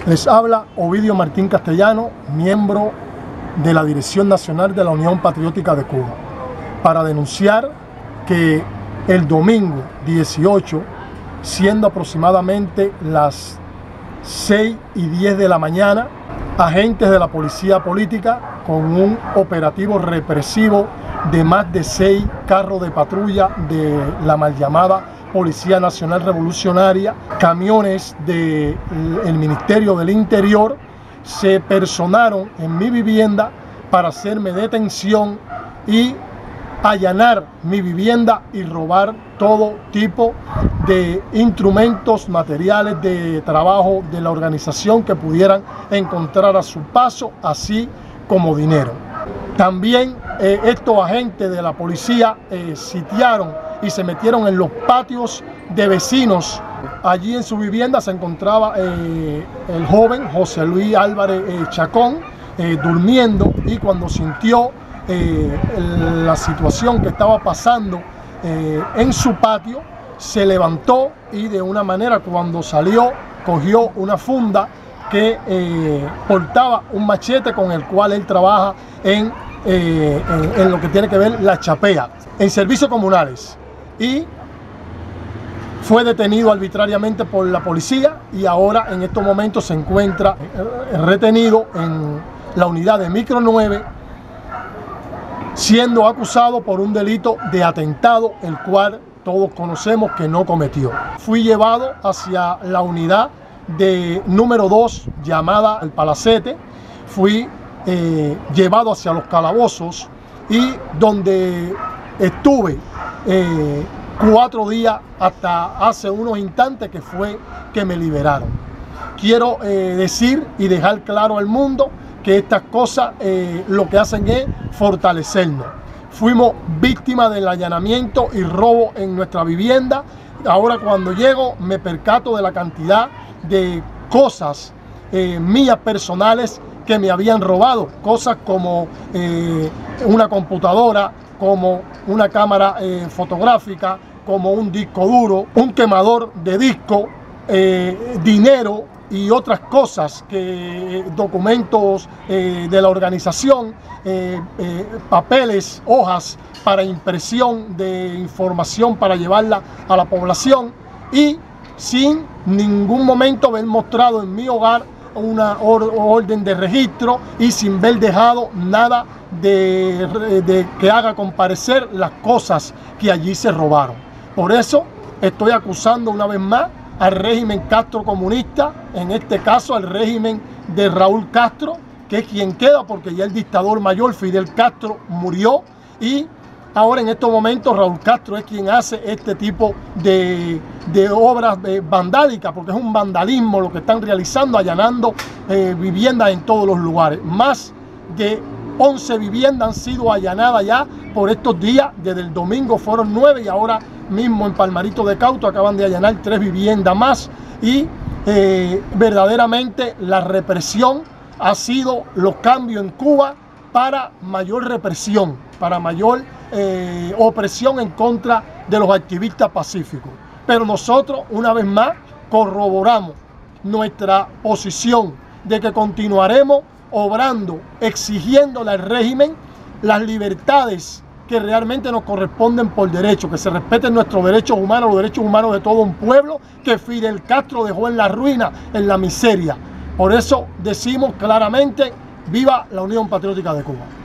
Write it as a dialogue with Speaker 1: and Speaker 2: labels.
Speaker 1: Les habla Ovidio Martín Castellano, miembro de la Dirección Nacional de la Unión Patriótica de Cuba, para denunciar que el domingo 18, siendo aproximadamente las 6:10 de la mañana, agentes de la policía política, con un operativo represivo de más de 6 carros de patrulla de la mal llamada Policía Nacional Revolucionaria, camiones del Ministerio del Interior, se personaron en mi vivienda para hacerme detención y allanar mi vivienda y robar todo tipo de instrumentos, materiales de trabajo de la organización que pudieran encontrar a su paso, así como dinero. También estos agentes de la policía sitiaron y se metieron en los patios de vecinos. Allí en su vivienda se encontraba el joven José Luis Álvarez Chacón durmiendo, y cuando sintió la situación que estaba pasando en su patio, se levantó y de una manera, cuando salió, cogió una funda que portaba un machete con el cual él trabaja en lo que tiene que ver la chapea, en servicios comunales, y fue detenido arbitrariamente por la policía y ahora en estos momentos se encuentra retenido en la unidad de Micro 9, siendo acusado por un delito de atentado, el cual todos conocemos que no cometió. Fui llevado hacia la unidad de número 2, llamada El Palacete. Fui llevado hacia los calabozos, y donde estuve 4 días hasta hace unos instantes, que fue que me liberaron. Quiero decir y dejar claro al mundo que estas cosas lo que hacen es fortalecernos. Fuimos víctimas del allanamiento y robo en nuestra vivienda. Ahora, cuando llego, me percato de la cantidad de cosas mías personales que me habían robado, cosas como una computadora, como una cámara fotográfica, como un disco duro, un quemador de disco, dinero y otras cosas, documentos de la organización, papeles, hojas para impresión de información para llevarla a la población, y sin ningún momento haber mostrado en mi hogar una orden de registro y sin haber dejado nada de que haga comparecer las cosas que allí se robaron. Por eso estoy acusando una vez más al régimen Castro comunista, en este caso al régimen de Raúl Castro, que es quien queda, porque ya el dictador mayor Fidel Castro murió, y ahora en estos momentos Raúl Castro es quien hace este tipo de obras vandálicas, porque es un vandalismo lo que están realizando, allanando viviendas en todos los lugares. Más de 11 viviendas han sido allanadas ya por estos días. Desde el domingo fueron 9, y ahora mismo en Palmarito de Cauto acaban de allanar 3 viviendas más. Y verdaderamente la represión ha sido los cambios en Cuba para mayor represión, para mayor opresión en contra de los activistas pacíficos. Pero nosotros, una vez más, corroboramos nuestra posición de que continuaremos obrando, exigiéndole al régimen las libertades que realmente nos corresponden por derecho, que se respeten nuestros derechos humanos, los derechos humanos de todo un pueblo que Fidel Castro dejó en la ruina, en la miseria. Por eso decimos claramente: viva la Unión Patriótica de Cuba.